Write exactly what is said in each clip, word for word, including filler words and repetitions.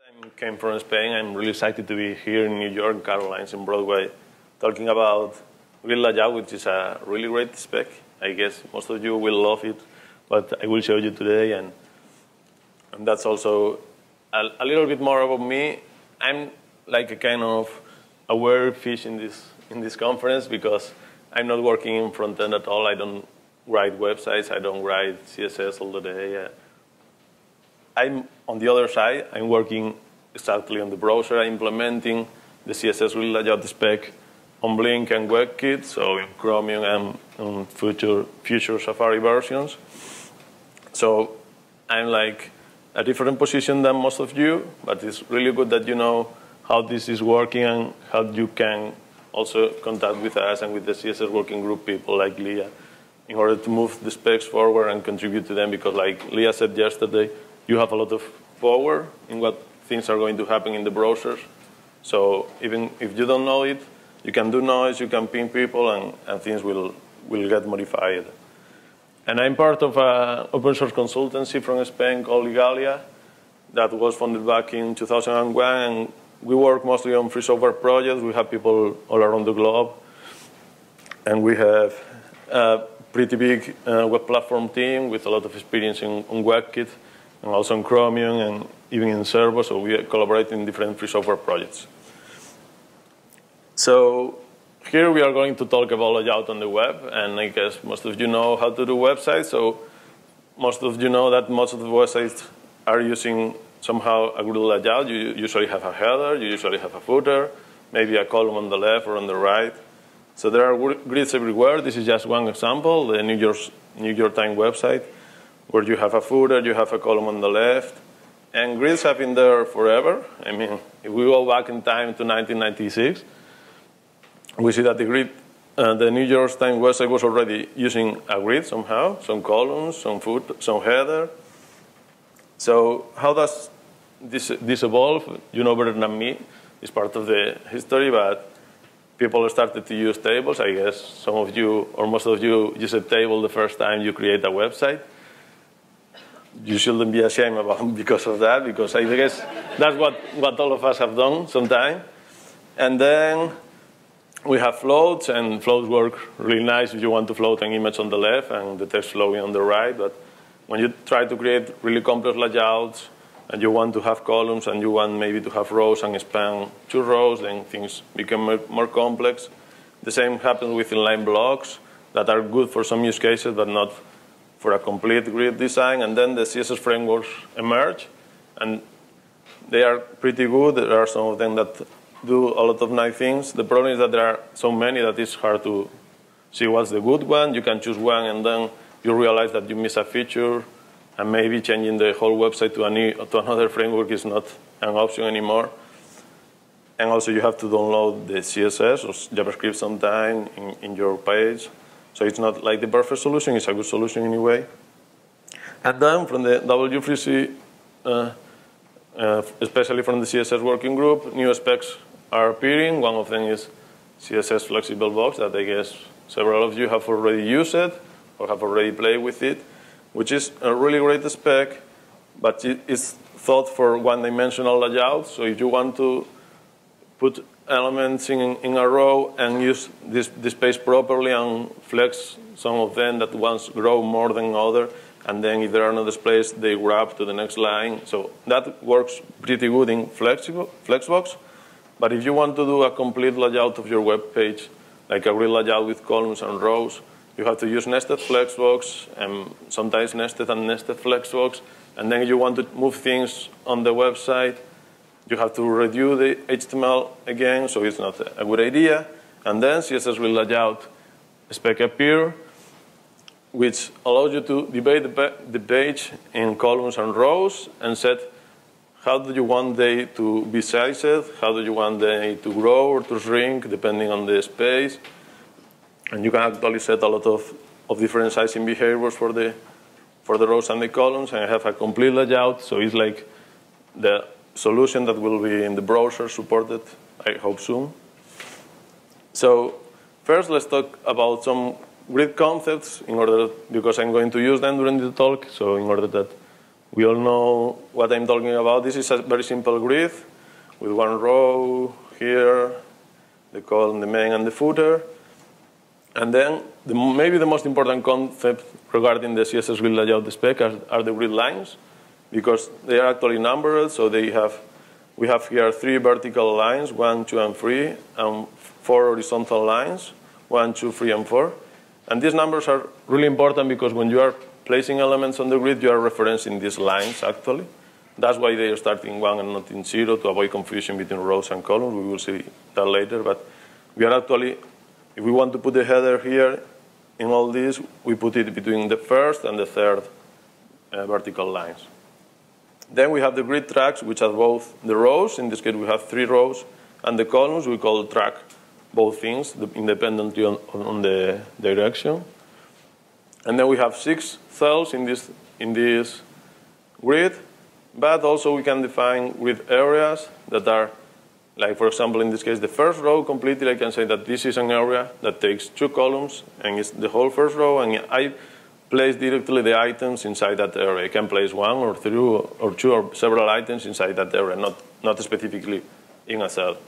I came from Spain. I'm really excited to be here in New York, Carolines, in Broadway, talking about Grid Layout, which is a really great spec. I guess most of you will love it, but I will show you today. And, and that's also a, a little bit more about me. I'm like a kind of aware fish in this, in this conference because I'm not working in front end at all. I don't write websites. I don't write C S S all the day. Uh, I'm on the other side. I'm working exactly on the browser. I'm implementing the C S S Grid Layout spec on Blink and WebKit, so in Chromium and on future, future Safari versions. So I'm like a different position than most of you, but it's really good that you know how this is working and how you can also contact with us and with the C S S working group people like Leah in order to move the specs forward and contribute to them, because like Leah said yesterday, you have a lot of power in what things are going to happen in the browsers. So even if you don't know it, you can do noise, you can ping people, and, and things will, will get modified. And I'm part of an open source consultancy from Spain called Igalia that was founded back in two thousand one. And we work mostly on free software projects. We have people all around the globe. And we have a pretty big uh, web platform team with a lot of experience in, on WebKit and also on Chromium and even in Servo. So we collaborate in different free software projects. So here we are going to talk about layout on the web. And I guess most of you know how to do websites. So most of you know that most of the websites are using somehow a grid layout. You usually have a header, you usually have a footer, maybe a column on the left or on the right. So there are grids everywhere. This is just one example, the New York, New York Times website, where you have a footer, you have a column on the left. And grids have been there forever. I mean, if we go back in time to nineteen ninety-six, we see that the grid, uh, the New York Times website was already using a grid somehow, some columns, some foot, some header. So how does this, this evolve? You know better than me. It's part of the history, but people started to use tables. I guess some of you, or most of you, use a table the first time you create a website. You shouldn't be ashamed about because of that, because I guess that's what, what all of us have done sometime. And then we have floats, and floats work really nice if you want to float an image on the left and the text flowing on the right. But when you try to create really complex layouts and you want to have columns and you want maybe to have rows and span two rows, then things become more complex. The same happens with inline blocks that are good for some use cases but not for a complete grid design. And then the C S S frameworks emerge, and they are pretty good. There are some of them that do a lot of nice things. The problem is that there are so many that it's hard to see what's the good one. You can choose one, and then you realize that you miss a feature, and maybe changing the whole website to, a new, to another framework is not an option anymore. And also you have to download the C S S or JavaScript sometime in, in your page. So it's not like the perfect solution, it's a good solution anyway. And then from the W three C, uh, uh, especially from the C S S working group, new specs are appearing. One of them is C S S Flexible Box that I guess several of you have already used it or have already played with it, which is a really great spec, but it is thought for one-dimensional layout. So if you want to put elements in, in a row and use this, this space properly and flex some of them that ones grow more than other, and then if there are no displays, they grab to the next line. So that works pretty good in Flexible, Flexbox. But if you want to do a complete layout of your web page, like a grid layout with columns and rows, you have to use nested Flexbox, and sometimes nested and nested Flexbox. And then you want to move things on the website, you have to redo the H T M L again, so it's not a good idea. And then C S S Grid Layout spec appear, which allows you to divide the page in columns and rows and set how do you want they to be sized, how do you want they to grow or to shrink, depending on the space. And you can actually set a lot of, of different sizing behaviors for the, for the rows and the columns, and I have a complete layout, so it's like the solution that will be in the browser supported, I hope soon. So first, let's talk about some grid concepts in order, because I'm going to use them during the talk, so in order that We all know what I'm talking about. This is a very simple grid with one row here, the column, the main, and the footer. And then the, maybe the most important concept regarding the C S S grid layout spec are, are the grid lines, because they are actually numbered. So they have, we have here three vertical lines, one, two, and three, and four horizontal lines, one, two, three, and four. And these numbers are really important because when you are placing elements on the grid, you are referencing these lines, actually. That's why they are starting one and not in zero, to avoid confusion between rows and columns. We will see that later. But we are actually, if we want to put the header here in all this, we put it between the first and the third uh, vertical lines. Then we have the grid tracks, which are both the rows. In this case, we have three rows. And the columns, we call track both things, independently on, on the direction. And then we have six cells in this, in this grid. But also we can define grid areas that are, like for example, in this case, the first row completely, I can say that this is an area that takes two columns and it's the whole first row, and I place directly the items inside that area. I can place one or three or two or several items inside that area, not, not specifically in a cell.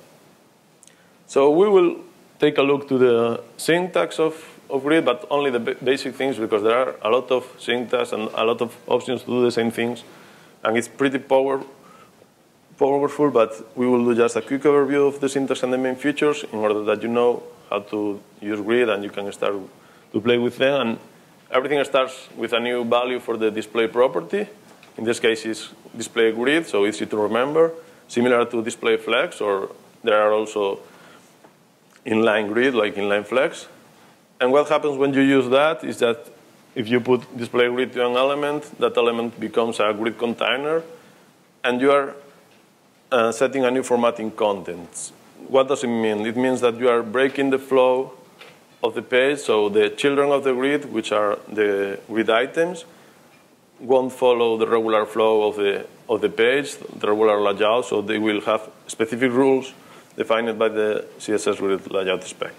So we will take a look to the syntax of, of grid, but only the basic things, because there are a lot of syntax and a lot of options to do the same things. And it's pretty power, powerful, but we will do just a quick overview of the syntax and the main features in order that you know how to use grid and you can start to play with them. And everything starts with a new value for the display property. In this case, it's display grid, so easy to remember. Similar to display flex, or there are also inline grid, like inline flex. And what happens when you use that is that if you put display grid to an element, that element becomes a grid container, and you are uh, setting a new formatting contents. What does it mean? It means that you are breaking the flow of the page, so the children of the grid, which are the grid items, won't follow the regular flow of the, of the page, the regular layout, so they will have specific rules defined by the C S S grid layout spec.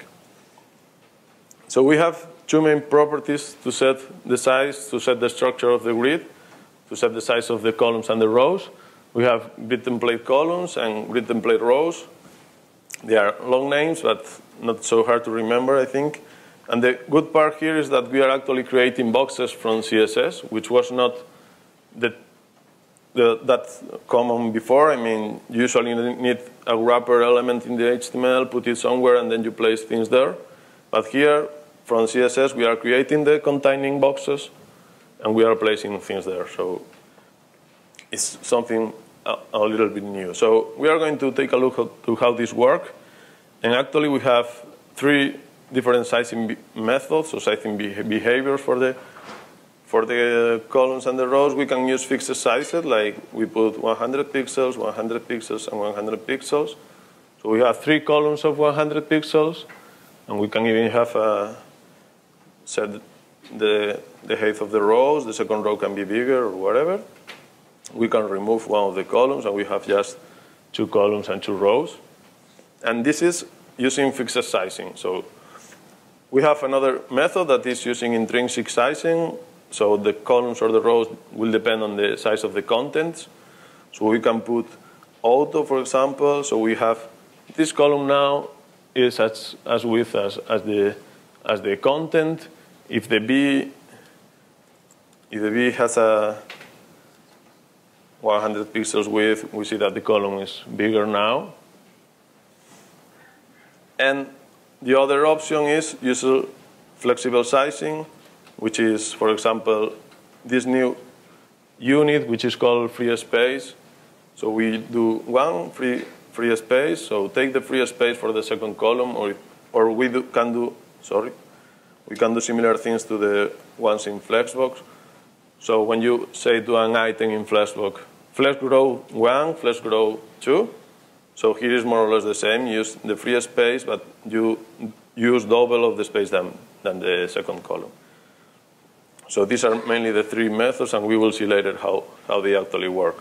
So we have two main properties to set the size, to set the structure of the grid, to set the size of the columns and the rows. We have grid template columns and grid template rows. They are long names, but not so hard to remember, I think. And the good part here is that we are actually creating boxes from C S S, which was not the, the, that common before. I mean, you usually need a wrapper element in the H T M L, put it somewhere, and then you place things there. But here, from C S S, we are creating the containing boxes, and we are placing things there. So it's something a, a little bit new. So we are going to take a look at to how this works. And actually, we have three different sizing methods, or sizing behaviors for the, for the columns and the rows. We can use fixed sizes, like we put one hundred pixels, one hundred pixels, and one hundred pixels. So we have three columns of one hundred pixels, and we can even have a set the, the height of the rows. The second row can be bigger or whatever. We can remove one of the columns, and we have just two columns and two rows. And this is using fixed sizing. So we have another method that is using intrinsic sizing. So the columns or the rows will depend on the size of the contents. So we can put auto, for example. So we have this column now is as, as width as, as, the, as the content. If the B, if the B has a one hundred pixels width, we see that the column is bigger now. And the other option is use flexible sizing, which is, for example, this new unit, which is called free space. So we do one free, free space. So take the free space for the second column, or, or we do, can do, sorry, we can do similar things to the ones in Flexbox. So when you say to an item in Flexbox, flex grow one, flex grow two. So here is more or less the same. Use the free space, but you use double of the space than, than the second column. So these are mainly the three methods, and we will see later how, how they actually work.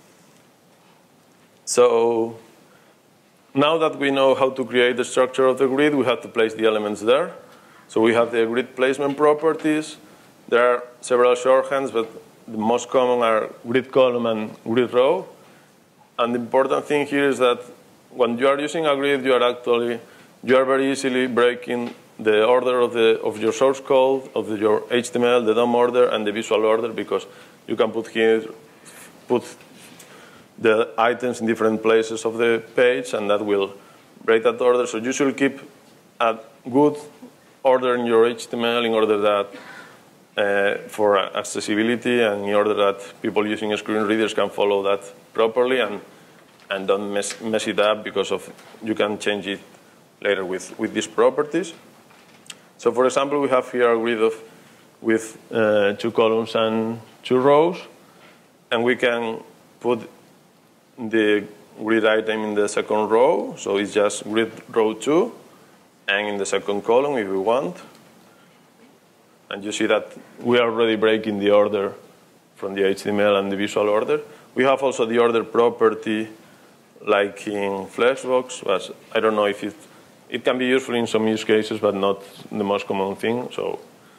So now that we know how to create the structure of the grid, we have to place the elements there. So we have the grid placement properties. There are several shorthands, but the most common are grid column and grid row. And the important thing here is that when you are using a grid, you are actually, you are very easily breaking the order of, the, of your source code, of the, your H T M L, the D O M order, and the visual order, because you can put here, put the items in different places of the page, and that will break that order. So you should keep a good order in your H T M L in order that uh, for accessibility and in order that people using screen readers can follow that properly and and don't mess, mess it up because of you can change it later with, with these properties. So for example, we have here a grid of with uh, two columns and two rows, and we can put the grid item in the second row, so it's just grid row two, and in the second column if we want. And you see that we are already breaking the order from the H T M L and the visual order. We have also the order property like in Flexbox, but I don't know if it, it can be useful in some use cases, but not the most common thing. So,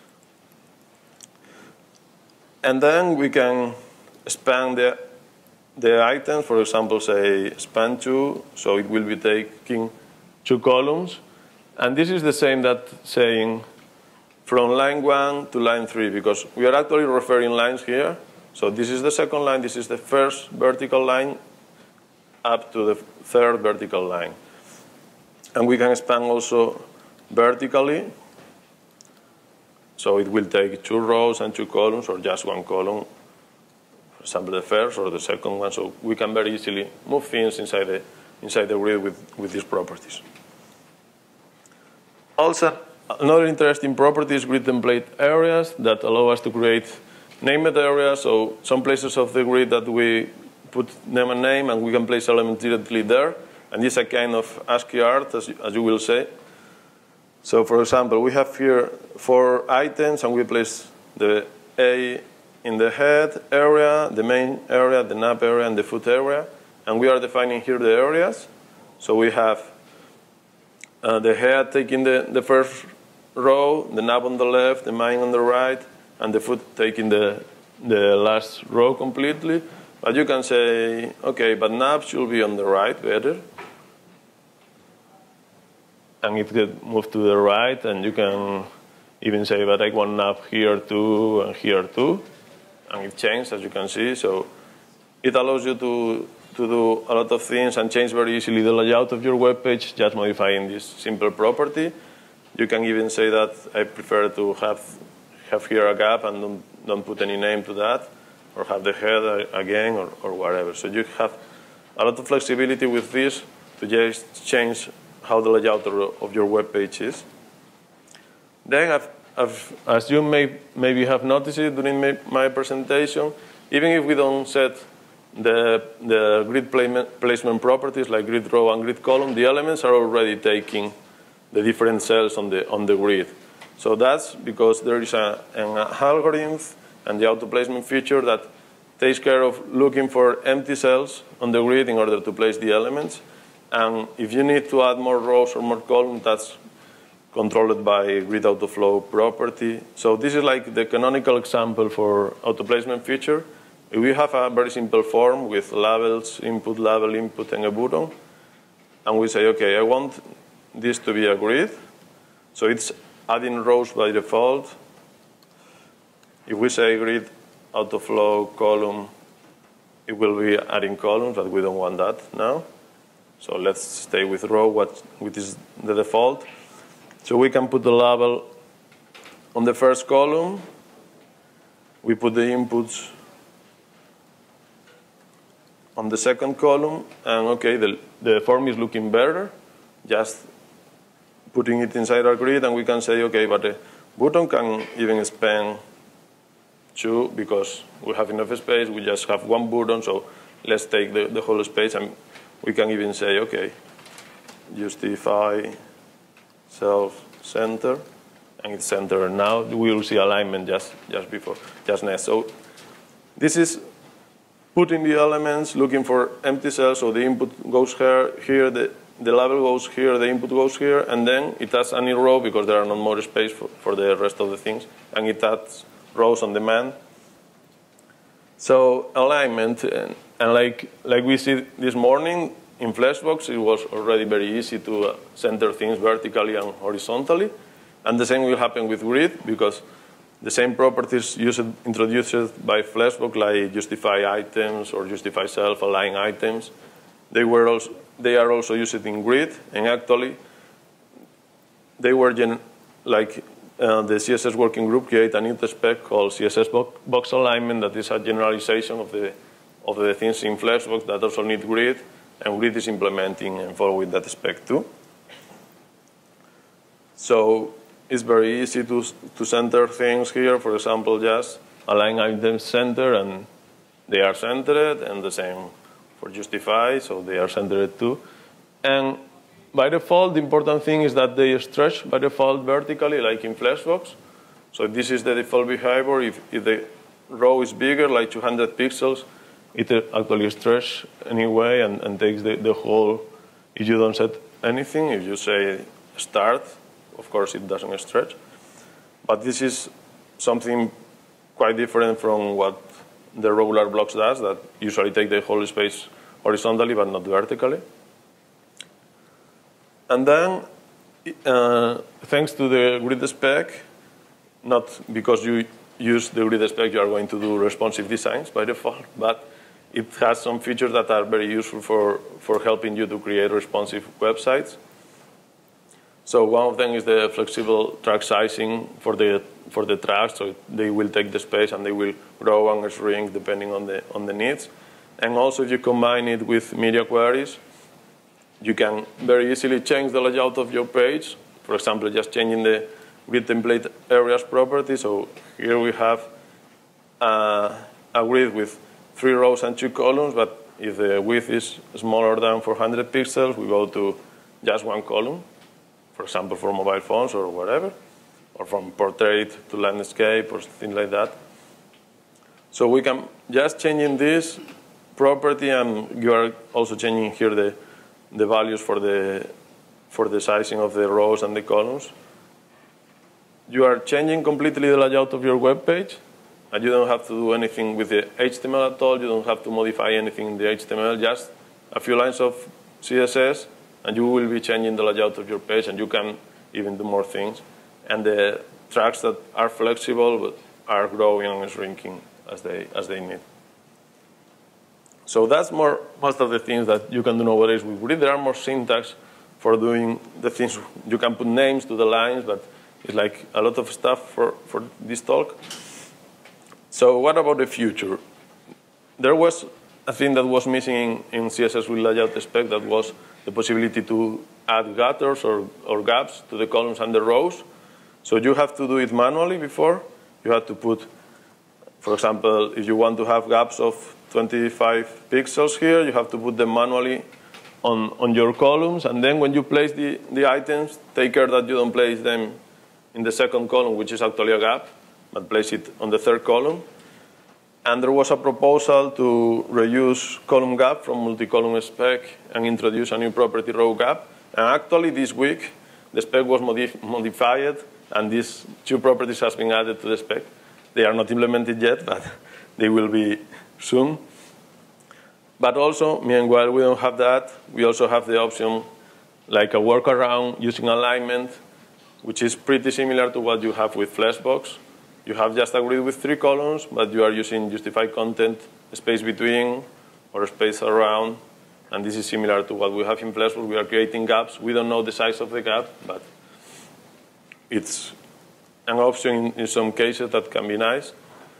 and then we can span the, the items, for example, say span two, so it will be taking two columns. And this is the same that saying from line one to line three, because we are actually referring lines here. So this is the second line, this is the first vertical line up to the third vertical line. And we can span also vertically. So it will take two rows and two columns, or just one column, for example, the first or the second one. So we can very easily move things inside the, inside the grid with, with these properties. Also, another interesting property is grid template areas that allow us to create named areas. So some places of the grid that we put name and name, and we can place elements directly there. And this is a kind of ASCII art, as you, as you will say. So for example, we have here four items, and we place the A in the head area, the main area, the nav area, and the foot area. And we are defining here the areas. So we have uh, the head taking the, the first row, the nav on the left, the main on the right, and the foot taking the, the last row completely. But you can say, okay, but nav should be on the right better. And it get moved to the right, and you can even say that I want nav here too and here too. And it changed, as you can see. So it allows you to, to do a lot of things and change very easily the layout of your web page, just modifying this simple property. You can even say that I prefer to have, have here a gap and don't, don't put any name to that, or have the head again, or, or whatever. So you have a lot of flexibility with this to just change how the layout of your web page is. Then, I've, I've, as you may maybe have noticed it during my, my presentation, even if we don't set the, the grid placement, placement properties like grid row and grid column, the elements are already taking the different cells on the, on the grid. So that's because there is a, an algorithm and the auto placement feature that takes care of looking for empty cells on the grid in order to place the elements. And if you need to add more rows or more columns, that's controlled by grid auto flow property. So this is like the canonical example for auto placement feature. We have a very simple form with labels, input, label, input, and a button. And we say, okay, I want this to be a grid. So it's adding rows by default. If we say grid auto flow column, it will be adding columns, but we don't want that now. So let's stay with row, what, which is the default. So we can put the label on the first column. We put the inputs on the second column. And OK, the, the form is looking better. Just putting it inside our grid. And we can say, OK, but the button can even span two, because we have enough space. We just have one button. So let's take the, the whole space. And we can even say, OK, justify self-center, and it's centered now. We will see alignment just, just before, just next. So this is putting the elements, looking for empty cells. So the input goes here, here the, the label goes here, the input goes here, and then it adds any row because there are no more space for, for the rest of the things, and it adds rows on demand. So alignment, and, and like, like we see this morning, in Flashbox, it was already very easy to uh, center things vertically and horizontally. And the same will happen with Grid, because the same properties used, introduced by Flashbox, like justify items or justify self-align items, they, were also, they are also used in Grid. And actually, they were gen like uh, the C S S working group created a new spec called C S S box alignment that is a generalization of the, of the things in Flashbox that also need Grid. And Grid is implementing and following that spec too. So it's very easy to, to center things here. For example, just align items center, and they are centered, and the same for justify, so they are centered too. And by default, the important thing is that they stretch by default vertically, like in Flashbox. So this is the default behavior. If, if the row is bigger, like two hundred pixels, it actually stretches anyway and, and takes the, the whole, if you don't set anything. If you say start, of course it doesn't stretch. But this is something quite different from what the regular blocks does, that usually take the whole space horizontally but not vertically. And then, uh, thanks to the Grid spec, not because you use the Grid spec you are going to do responsive designs by default, but it has some features that are very useful for, for helping you to create responsive websites. So one of them is the flexible track sizing for the, for the tracks, so they will take the space and they will grow and shrink depending on the, on the needs. And also if you combine it with media queries, you can very easily change the layout of your page. For example, just changing the grid template areas property. So here we have uh, a grid with three rows and two columns, but if the width is smaller than four hundred pixels, we go to just one column, for example, for mobile phones or whatever, or from portrait to landscape or things like that. So we can just changing this property, and you are also changing here the, the values for the, for the sizing of the rows and the columns. You are changing completely the layout of your web page, and you don't have to do anything with the H T M L at all. You don't have to modify anything in the H T M L, just a few lines of C S S, and you will be changing the layout of your page, and you can even do more things. And the tracks that are flexible but are growing and shrinking as they, as they need. So that's more, most of the things that you can do nowadays with Grid. There are more syntax for doing the things. You can put names to the lines, but it's like a lot of stuff for, for this talk. So what about the future? There was a thing that was missing in, in C S S with layout spec, that was the possibility to add gutters or, or gaps to the columns and the rows. So you have to do it manually before. You have to put, for example, if you want to have gaps of twenty-five pixels here, you have to put them manually on, on your columns. And then when you place the, the items, take care that you don't place them in the second column, which is actually a gap, but place it on the third column. And there was a proposal to reuse column gap from multi-column spec and introduce a new property row gap. And actually this week, the spec was modif modified, and these two properties has been added to the spec. They are not implemented yet, but they will be soon. But also, meanwhile, we don't have that. We also have the option, like a workaround using alignment, which is pretty similar to what you have with Flashbox. You have just a grid with three columns, but you are using justify content, space between, or space around. And this is similar to what we have in Flashbox. We are creating gaps. We don't know the size of the gap, but it's an option in, in some cases that can be nice.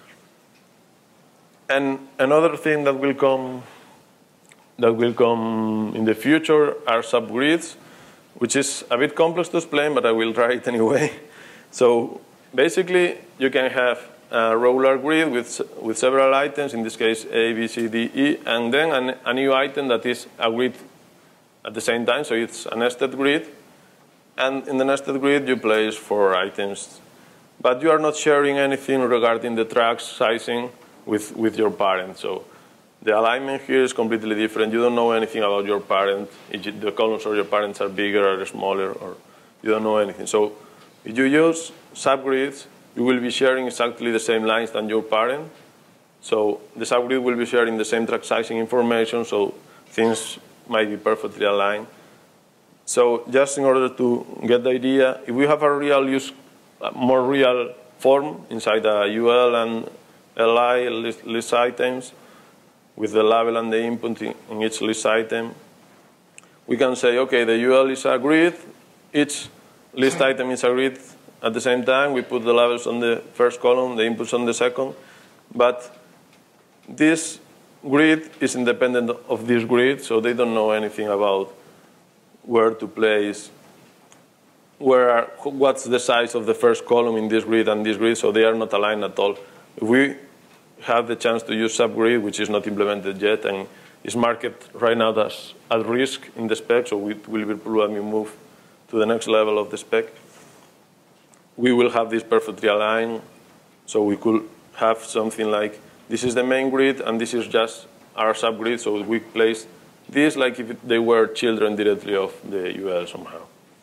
And another thing that will come that will come in the future are subgrids, which is a bit complex to explain, but I will try it anyway. So basically, you can have a regular grid with, with several items, in this case A, B, C, D, E, and then an, a new item that is a grid at the same time, so it's a nested grid. And in the nested grid, you place four items. But you are not sharing anything regarding the tracks sizing with, with your parent. So the alignment here is completely different. You don't know anything about your parent. If the columns of your parents are bigger or smaller, or you don't know anything. So if you use subgrids, you will be sharing exactly the same lines than your parent. So the subgrid will be sharing the same track sizing information, so things might be perfectly aligned. So just in order to get the idea, if we have a real use, more real form inside a U L and L I list, list items, with the label and the input in, in each list item, we can say, okay, the U L is a grid, each list item is a grid at the same time. We put the labels on the first column, the inputs on the second, but this grid is independent of this grid, so they don't know anything about where to place, where are, what's the size of the first column in this grid and this grid, so they are not aligned at all. If we have the chance to use subgrid, which is not implemented yet and is marked right now as at risk in the spec, so it will be probably move to the next level of the spec, we will have this perfectly aligned, so we could have something like, this is the main grid and this is just our subgrid, so we place this like if they were children directly of the U L somehow.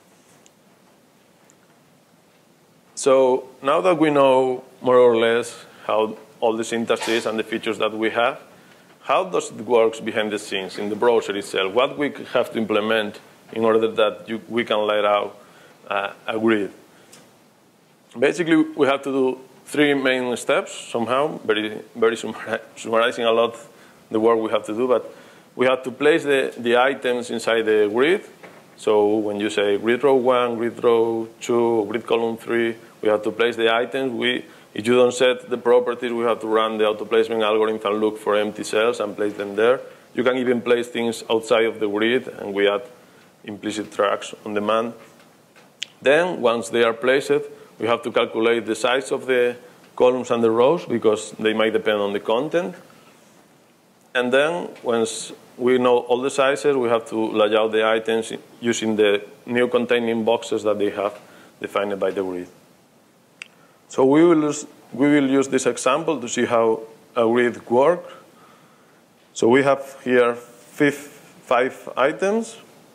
So now that we know more or less how all the syntax is and the features that we have, how does it work behind the scenes in the browser itself? What we have to implement in order that you, we can lay out uh, a grid? Basically, we have to do three main steps somehow, very, very summarizing a lot the work we have to do, but we have to place the, the items inside the grid. So when you say grid row one, grid row two, grid column three, we have to place the items. We, if you don't set the properties, we have to run the auto placement algorithm and look for empty cells and place them there. You can even place things outside of the grid, and we add implicit tracks on demand. Then, once they are placed, we have to calculate the size of the columns and the rows, because they might depend on the content. And then, once we know all the sizes, we have to lay out the items using the new containing boxes that they have defined by the grid. So we will use, we will use this example to see how a grid works. So we have here five items.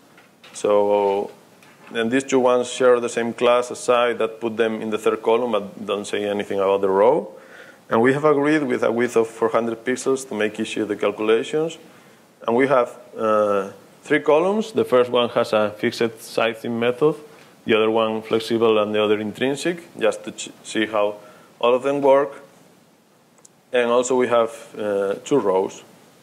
So and these two ones share the same class aside that put them in the third column, but don't say anything about the row. And we have a grid with a width of four hundred pixels to make easier the calculations. And we have uh, three columns. The first one has a fixed sizing method, the other one flexible, and the other intrinsic, just to ch see how all of them work. And also we have uh, two rows.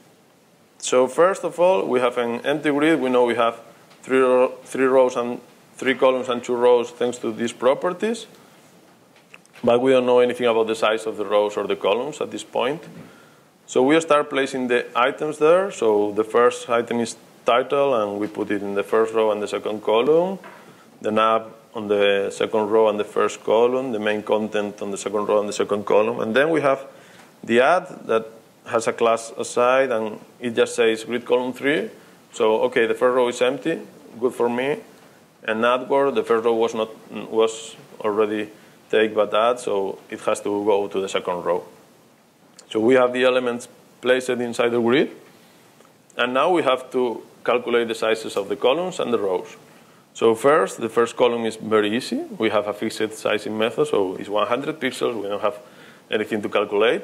So first of all, we have an empty grid. We know we have three, ro three rows and three columns and two rows thanks to these properties. But we don't know anything about the size of the rows or the columns at this point. So we start placing the items there. So the first item is title, and we put it in the first row and the second column. The nav on the second row and the first column. The main content on the second row and the second column. And then we have the add that has a class aside, and it just says grid column three. So okay, the first row is empty, good for me. And add word, the first row was not was already take but add, so it has to go to the second row. So we have the elements placed inside the grid, and now we have to calculate the sizes of the columns and the rows. So first, the first column is very easy. We have a fixed sizing method, so it's one hundred pixels. We don't have anything to calculate.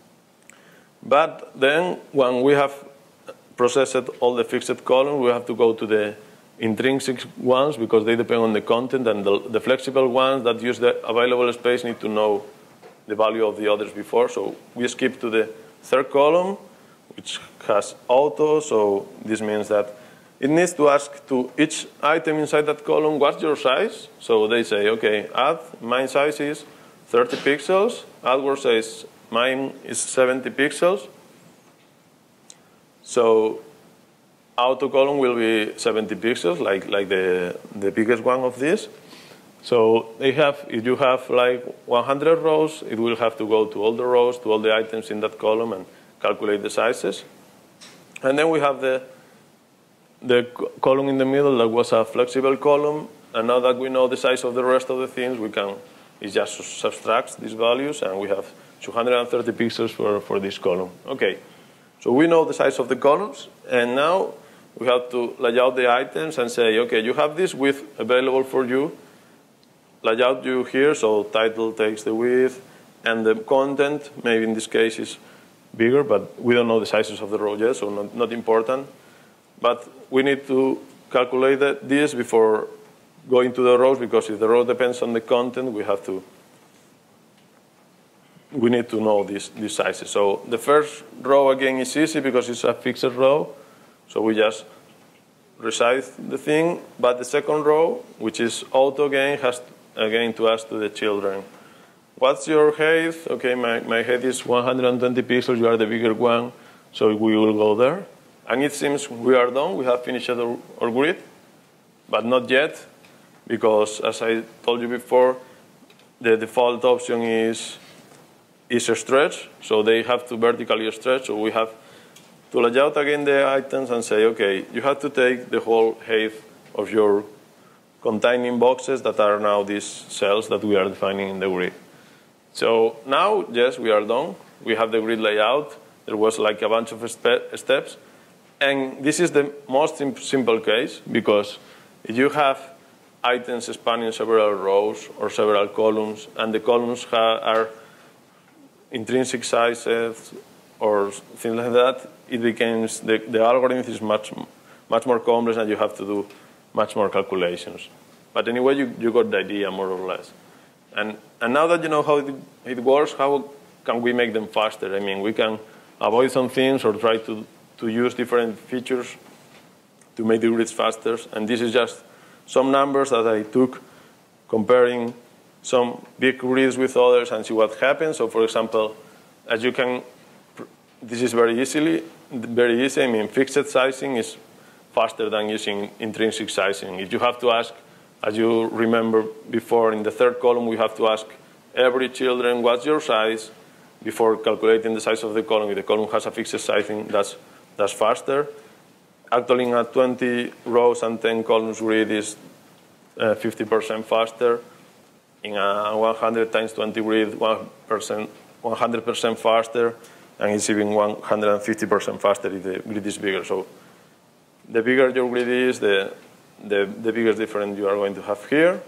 But then, when we have processed all the fixed columns, we have to go to the intrinsic ones, because they depend on the content, and the, the flexible ones that use the available space need to know the value of the others before. So we skip to the third column, which has auto. So this means that it needs to ask to each item inside that column, what's your size? So they say, okay, add, my size is thirty pixels. AdWord says, mine is seventy pixels. So auto column will be seventy pixels, like, like the, the biggest one of this. So they have, if you have like one hundred rows, it will have to go to all the rows, to all the items in that column, and calculate the sizes. And then we have the, the column in the middle that was a flexible column. And now that we know the size of the rest of the things, we can, it just subtracts these values, and we have two hundred thirty pixels for, for this column. Okay, so we know the size of the columns, and now we have to lay out the items and say, okay, you have this width available for you. Lay out you here, so title takes the width, and the content, maybe in this case, is bigger, but we don't know the sizes of the row yet, so not, not important. But we need to calculate that, this before going to the rows, because if the row depends on the content, we have to, we need to know these, these sizes. So the first row, again, is easy because it's a fixed row. So we just resize the thing. But the second row, which is auto, again, has, again, to ask to the children, what's your height? OK, my, my height is one hundred twenty pixels. You are the bigger one. So we will go there. And it seems we are done. We have finished our, our grid, but not yet, because as I told you before, the default option is, is a stretch. So they have to vertically stretch. So we have to lay out again the items and say, OK, you have to take the whole height of your containing boxes that are now these cells that we are defining in the grid. So now, yes, we are done. We have the grid layout. There was like a bunch of steps. And this is the most simple case, because if you have items spanning several rows or several columns, and the columns are intrinsic sizes or things like that, it becomes, the, the algorithm is much, much more complex, and you have to do much more calculations. But anyway, you, you got the idea, more or less. And, and now that you know how it, it works, how can we make them faster? I mean, we can avoid some things or try to to use different features to make the grids faster. And this is just some numbers that I took comparing some big grids with others and see what happens. So for example, as you can, this is very easily, very easy. I mean, fixed sizing is faster than using intrinsic sizing. If you have to ask, as you remember before, in the third column, we have to ask every children, what's your size, before calculating the size of the column. If the column has a fixed sizing, that's That's faster. Actually, in a twenty rows and ten columns grid is fifty percent faster. In a one hundred times twenty grid, one hundred percent faster. And it's even one hundred fifty percent faster if the grid is bigger. So the bigger your grid is, the, the, the bigger difference you are going to have here.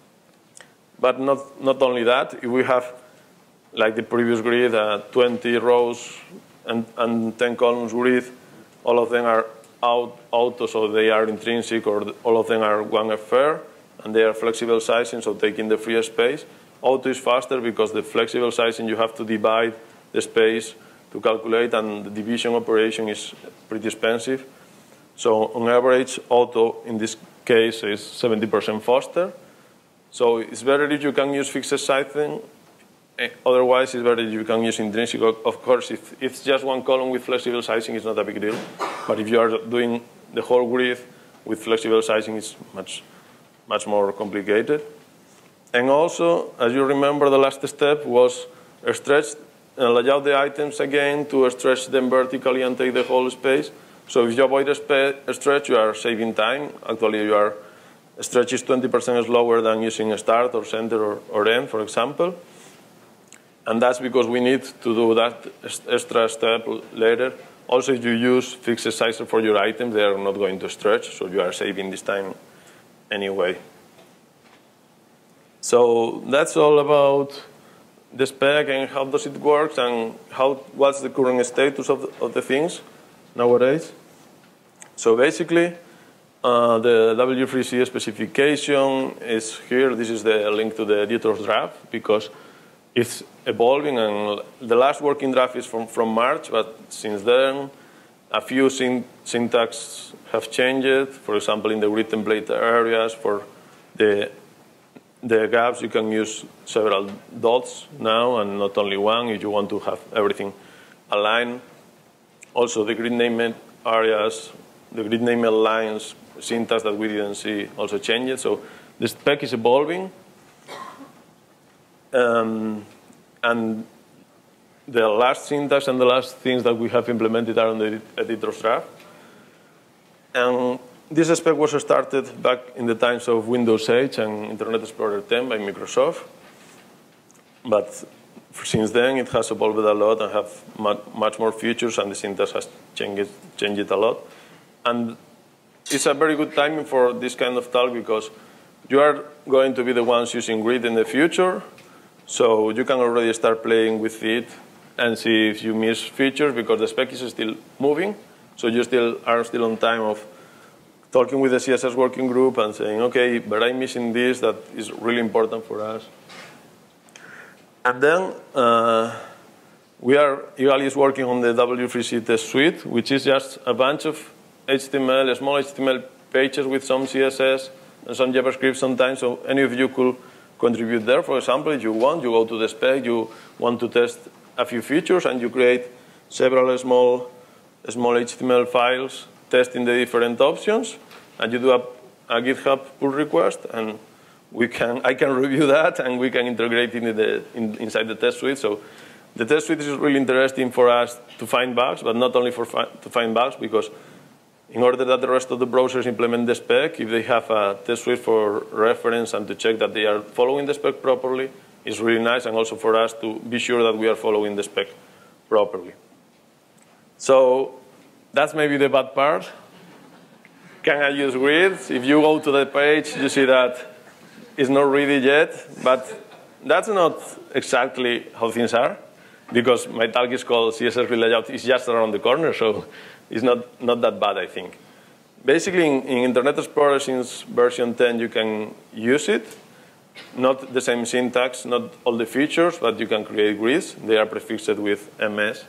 But not, not only that, if we have, like the previous grid, uh, twenty rows and, and ten columns grid, all of them are out, auto, so they are intrinsic, or all of them are one F R, and they are flexible sizing, so taking the free space. Auto is faster because the flexible sizing, you have to divide the space to calculate, and the division operation is pretty expensive. So on average, auto in this case is seventy percent faster. So it's better if you can use fixed sizing. Otherwise, it's better if you can use intrinsic. Of course, if it's just one column with flexible sizing, it's not a big deal. But if you are doing the whole grid with flexible sizing, it's much, much more complicated. And also, as you remember, the last step was stretch and lay out the items again to stretch them vertically and take the whole space. So if you avoid a stretch, you are saving time. Actually, you are stretch is twenty percent slower than using a start or center or, or end, for example. And that's because we need to do that extra step later. Also, if you use fixed sizer for your items, they are not going to stretch, so you are saving this time anyway. So that's all about the spec and how does it work and how, what's the current status of the, of the things nowadays. So basically, uh, the W three C specification is here. This is the link to the editor's draft, because it's evolving, and the last working draft is from, from March, but since then, a few syn syntax have changed. For example, in the grid template areas, for the, the gaps, you can use several dots now, and not only one, if you want to have everything aligned. Also, the grid named areas, the grid named lines syntax that we didn't see also changed. So the spec is evolving. Um, and the last syntax and the last things that we have implemented are on the editor's draft. And this spec was started back in the times of Windows eight and Internet Explorer ten by Microsoft. But since then, it has evolved a lot and have much more features, and the syntax has changed, changed a lot. And it's a very good timing for this kind of talk, because you are going to be the ones using grid in the future. So you can already start playing with it and see if you miss features because the spec is still moving. So you still are still on time of talking with the C S S working group and saying, okay, but I'm missing this that is really important for us. And then uh, we are, Igalia is working on the W three C test suite, which is just a bunch of H T M L, small H T M L pages with some C S S and some JavaScript sometimes. So any of you could contribute there. For example, if you want, you go to the spec, you want to test a few features, and you create several small, small H T M L files testing the different options, and you do a, a GitHub pull request, and we can, I can review that, and we can integrate it in the, in, inside the test suite. So the test suite is really interesting for us to find bugs, but not only for fi to find bugs, because in order that the rest of the browsers implement the spec, if they have a test suite for reference and to check that they are following the spec properly, it's really nice, and also for us to be sure that we are following the spec properly. So that's maybe the bad part. Can I use grids? If you go to the page, you see that it's not ready yet, but that's not exactly how things are, because my talk is called C S S Grid Layout. It's just around the corner, so it's not, not that bad, I think. Basically, in, in Internet Explorer, since version ten, you can use it. Not the same syntax, not all the features, but you can create grids. They are prefixed with M S.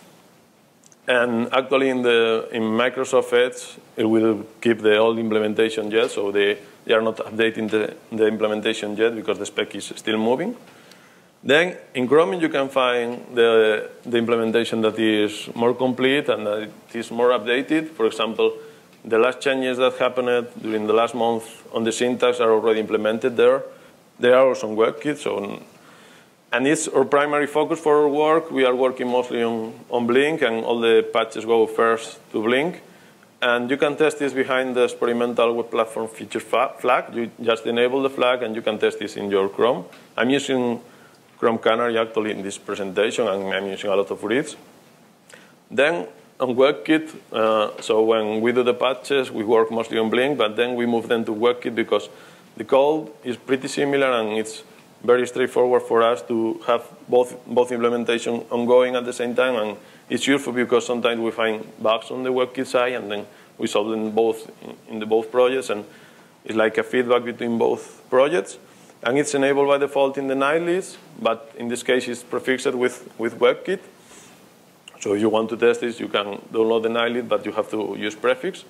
And actually, in, the, in Microsoft Edge, it will keep the old implementation yet, so they, they are not updating the, the implementation yet because the spec is still moving. Then, in Chromium, you can find the, the implementation that is more complete and that it is more updated. For example, the last changes that happened during the last month on the syntax are already implemented there. There are also on WebKit, so, and it's our primary focus for our work. We are working mostly on, on Blink, and all the patches go first to Blink. And you can test this behind the experimental web platform feature flag. You just enable the flag, and you can test this in your Chrome. I'm using Chrome Canary actually in this presentation, and I'm using a lot of grids. Then on WebKit, uh, so when we do the patches, we work mostly on Blink, but then we move them to WebKit because the code is pretty similar, and it's very straightforward for us to have both, both implementation ongoing at the same time. And it's useful because sometimes we find bugs on the WebKit side, and then we solve them both in the both projects. And it's like a feedback between both projects. And it's enabled by default in the night list, but in this case, it's prefixed with, with WebKit. So if you want to test this, you can download the night list, but you have to use prefix.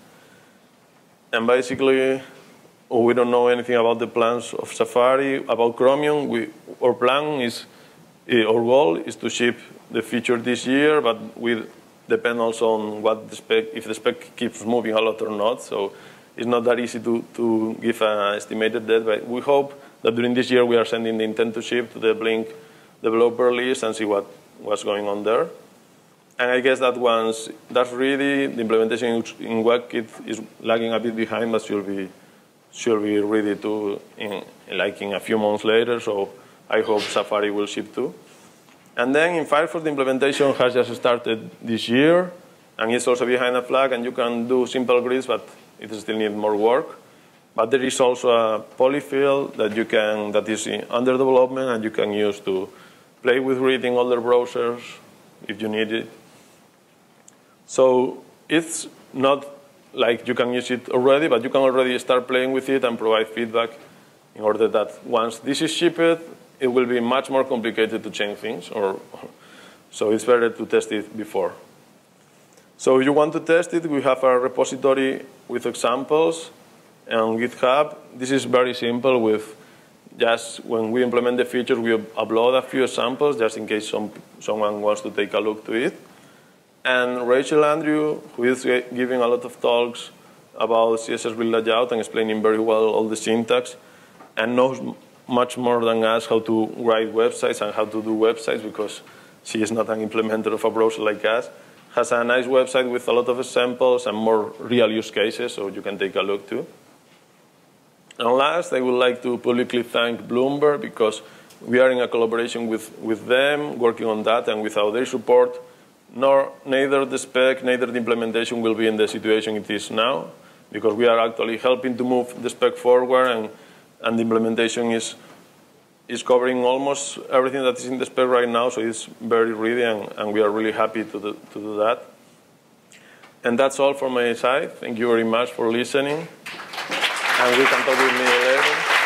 And basically, oh, we don't know anything about the plans of Safari. About Chromium, we, our plan is, our goal is to ship the feature this year, but we depend also on what the spec, if the spec keeps moving a lot or not. So it's not that easy to, to give an estimated date, but we hope that during this year we are sending the intent to ship to the Blink developer list and see what, what's going on there. And I guess that once that's ready, the implementation in WebKit is lagging a bit behind, but should be should be ready to in like in a few months later. So I hope Safari will ship too. And then in Firefox, the implementation has just started this year, and it's also behind a flag, and you can do simple grids, but it still needs more work. But there is also a polyfill that you can that is in, under development, and you can use to play with reading other browsers if you need it. So it's not like you can use it already, but you can already start playing with it and provide feedback in order that once this is shipped, it will be much more complicated to change things. Or, so it's better to test it before. So if you want to test it, we have a repository with examples on GitHub. This is very simple. With just when we implement the features, we upload a few samples just in case some, someone wants to take a look to it. And Rachel Andrew, who is giving a lot of talks about C S S Grid Layout and explaining very well all the syntax, and knows much more than us how to write websites and how to do websites, because she is not an implementer of a browser like us, has a nice website with a lot of examples and more real use cases, so you can take a look too. And last, I would like to publicly thank Bloomberg, because we are in a collaboration with, with them, working on that, and without their support, nor neither the spec, neither the implementation will be in the situation it is now, because we are actually helping to move the spec forward, and, and the implementation is is covering almost everything that is in the spec right now, so it's very ready, and, and we are really happy to do, to do that. And that's all from my side. Thank you very much for listening, and we can talk with me later.